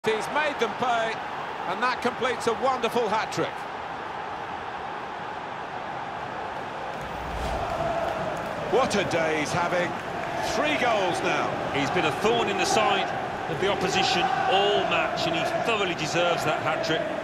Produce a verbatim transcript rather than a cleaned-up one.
He's made them pay, and that completes a wonderful hat-trick. What a day he's having. Three goals now. He's been a thorn in the side of the opposition all match, and he thoroughly deserves that hat-trick.